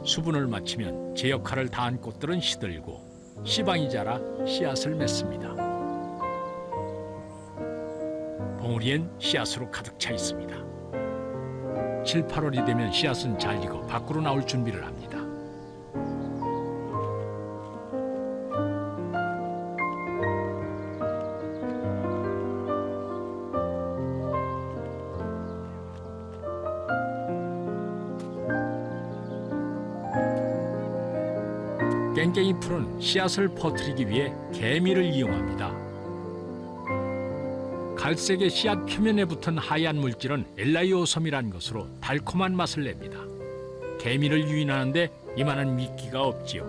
수분을 마치면 제 역할을 다한 꽃들은 시들고 씨방이 자라 씨앗을 맺습니다. 봉우리엔 씨앗으로 가득 차 있습니다. 7, 8월이 되면 씨앗은 잘 익어 밖으로 나올 준비를 합니다. 깽깽이 풀은 씨앗을 퍼뜨리기 위해 개미를 이용합니다. 갈색의 씨앗 표면에 붙은 하얀 물질은 엘라이오솜이라는 것으로 달콤한 맛을 냅니다. 개미를 유인하는데 이만한 미끼가 없지요.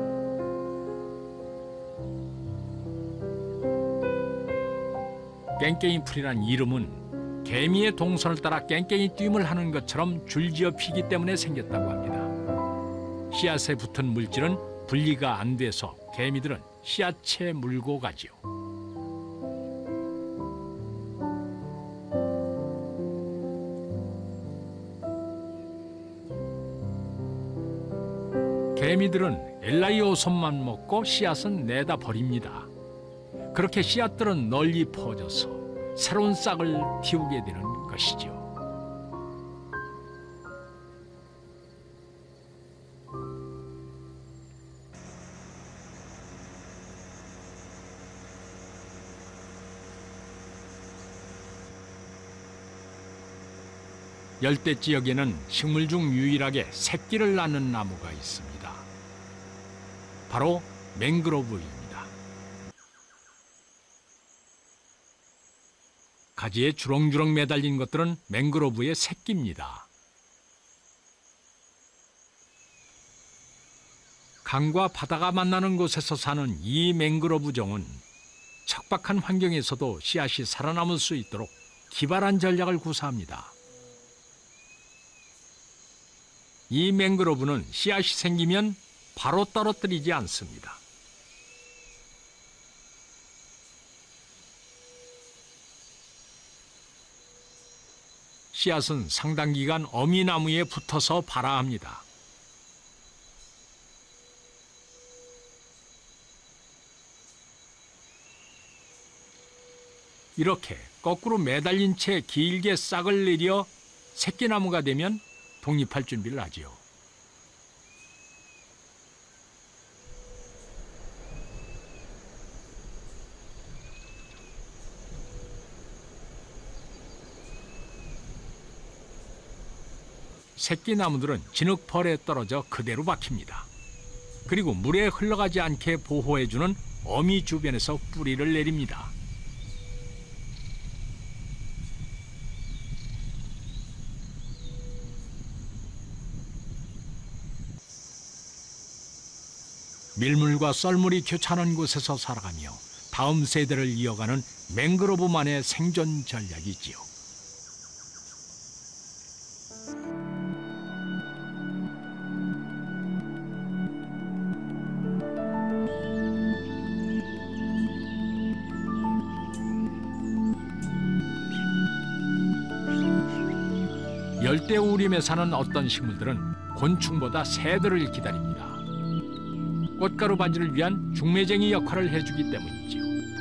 깽깽이 풀이란 이름은 개미의 동선을 따라 깽깽이 뛰임을 하는 것처럼 줄지어 피기 때문에 생겼다고 합니다. 씨앗에 붙은 물질은 분리가 안 돼서 개미들은 씨앗채 물고 가지요. 개미들은 엘라이오솜만 먹고 씨앗은 내다 버립니다. 그렇게 씨앗들은 널리 퍼져서 새로운 싹을 틔우게 되는 것이죠. 열대 지역에는 식물 중 유일하게 새끼를 낳는 나무가 있습니다. 바로 맹그로브입니다. 가지에 주렁주렁 매달린 것들은 맹그로브의 새끼입니다. 강과 바다가 만나는 곳에서 사는 이 맹그로브 종은 척박한 환경에서도 씨앗이 살아남을 수 있도록 기발한 전략을 구사합니다. 이 맹그로브는 씨앗이 생기면 바로 떨어뜨리지 않습니다. 씨앗은 상당 기간 어미나무에 붙어서 발아합니다. 이렇게 거꾸로 매달린 채 길게 싹을 내려 새끼나무가 되면 독립할 준비를 하지요. 새끼나무들은 진흙벌에 떨어져 그대로 박힙니다. 그리고 물에 흘러가지 않게 보호해주는 어미 주변에서 뿌리를 내립니다. 밀물과 썰물이 교차하는 곳에서 살아가며 다음 세대를 이어가는 맹그로브만의 생존 전략이지요. 열대우림에 사는 어떤 식물들은 곤충보다 새들을 기다립니다. 꽃가루 반지를 위한 중매쟁이 역할을 해주기 때문이지요.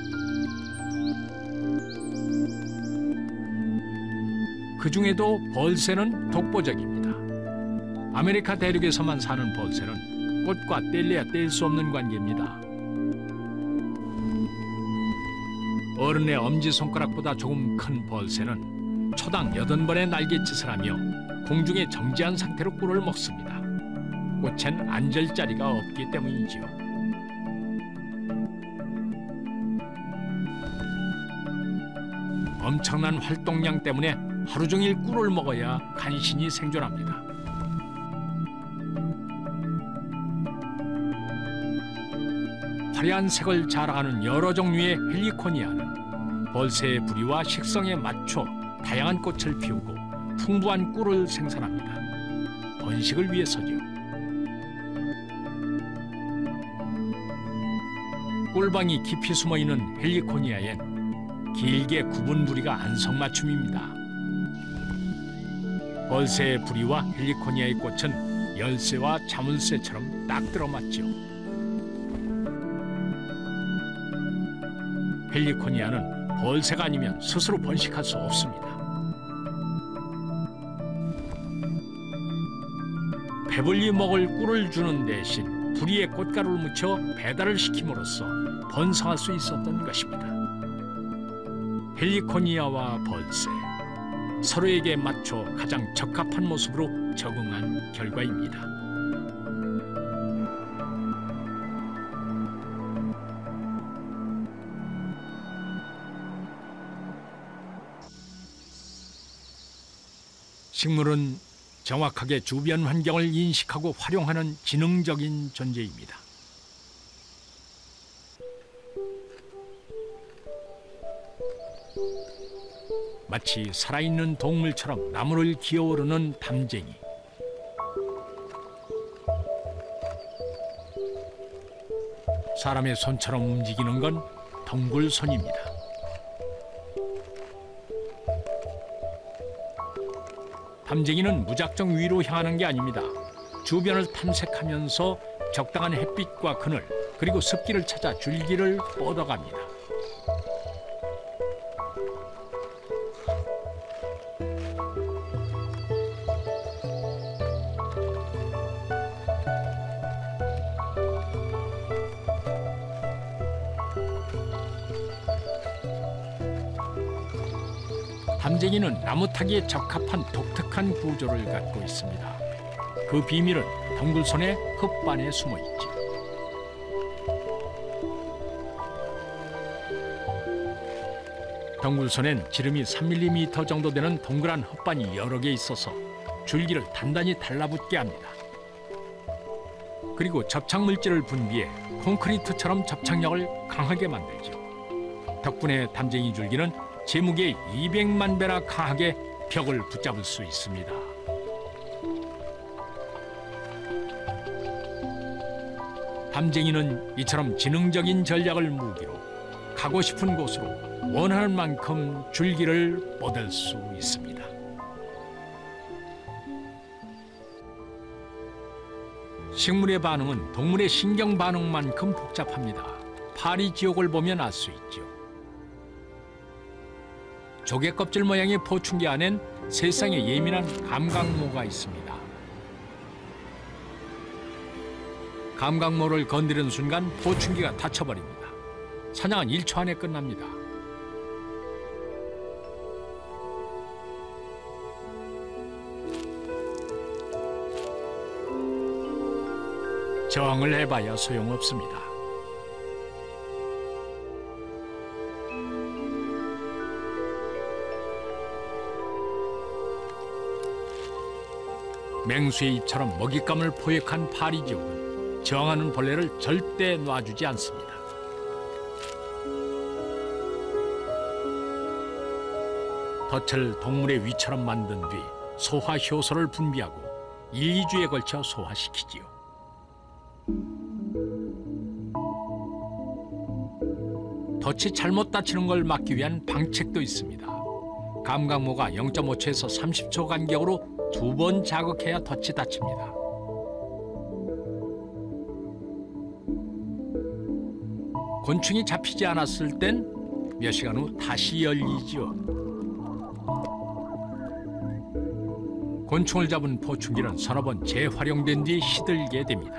그 중에도 벌새는 독보적입니다. 아메리카 대륙에서만 사는 벌새는 꽃과 뗄래야 뗄 수 없는 관계입니다. 어른의 엄지손가락보다 조금 큰 벌새는 초당 8번의 날갯짓을 하며 공중에 정지한 상태로 꿀을 먹습니다. 꽃엔 앉을 자리가 없기 때문이지요. 엄청난 활동량 때문에 하루 종일 꿀을 먹어야 간신히 생존합니다. 화려한 색을 자랑하는 여러 종류의 헬리코니아는 벌새의 부리와 식성에 맞춰 다양한 꽃을 피우고 풍부한 꿀을 생산합니다. 번식을 위해서죠. 꿀방이 깊이 숨어있는 헬리코니아엔 길게 굽은 부리가 안성맞춤입니다. 벌새의 부리와 헬리코니아의 꽃은 열쇠와 자물쇠처럼 딱 들어맞죠. 펠리코니아는 벌새가 아니면 스스로 번식할 수 없습니다. 배불리 먹을 꿀을 주는 대신 부리에 꽃가루를 묻혀 배달을 시킴으로써 번성할 수 있었던 것입니다. 펠리코니아와 벌새, 서로에게 맞춰 가장 적합한 모습으로 적응한 결과입니다. 식물은 정확하게 주변 환경을 인식하고 활용하는 지능적인 존재입니다. 마치 살아있는 동물처럼 나무를 기어오르는 담쟁이. 사람의 손처럼 움직이는 건 덩굴손입니다. 담쟁이는 무작정 위로 향하는 게 아닙니다. 주변을 탐색하면서 적당한 햇빛과 그늘, 그리고 습기를 찾아 줄기를 뻗어갑니다. 담쟁이는 나무 타기에 적합한 독특한 구조를 갖고 있습니다. 그 비밀은 덩굴손의 흙반에 숨어 있지. 덩굴손엔 지름이 3mm 정도 되는 동그란 흙반이 여러 개 있어서 줄기를 단단히 달라붙게 합니다. 그리고 접착물질을 분비해 콘크리트처럼 접착력을 강하게 만들죠. 덕분에 담쟁이 줄기는 제무게의 200만 배나 강하게 벽을 붙잡을 수 있습니다. 담쟁이는 이처럼 지능적인 전략을 무기로 가고 싶은 곳으로 원하는 만큼 줄기를 뻗을 수 있습니다. 식물의 반응은 동물의 신경 반응만큼 복잡합니다. 파리 지옥을 보면 알 수 있죠. 조개 껍질 모양의 포충기 안엔 세상에 예민한 감각모가 있습니다. 감각모를 건드리는 순간 포충기가 다쳐버립니다. 사냥은 1초 안에 끝납니다. 저항을 해봐야 소용없습니다. 맹수의 입처럼 먹잇감을 포획한 파리지옥은 저항하는 벌레를 절대 놔주지 않습니다. 덫을 동물의 위처럼 만든 뒤 소화 효소를 분비하고 1, 2주에 걸쳐 소화시키지요. 덫이 잘못 다치는 걸 막기 위한 방책도 있습니다. 감각모가 0.5초에서 30초 간격으로 2번 자극해야 덫이 닫힙니다. 곤충이 잡히지 않았을 땐 몇 시간 후 다시 열리죠. 곤충을 잡은 포충기는 서너 번 재활용된 뒤 시들게 됩니다.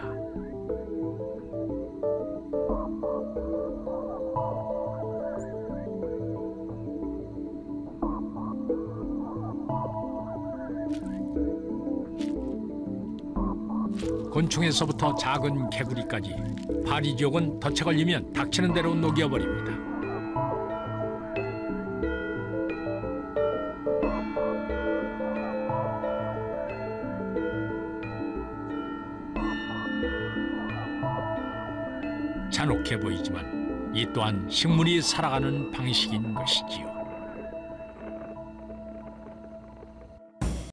곤충에서부터 작은 개구리까지 파리지옥은 덫에 걸리면 닥치는 대로 녹여버립니다. 잔혹해 보이지만 이 또한 식물이 살아가는 방식인 것이지요.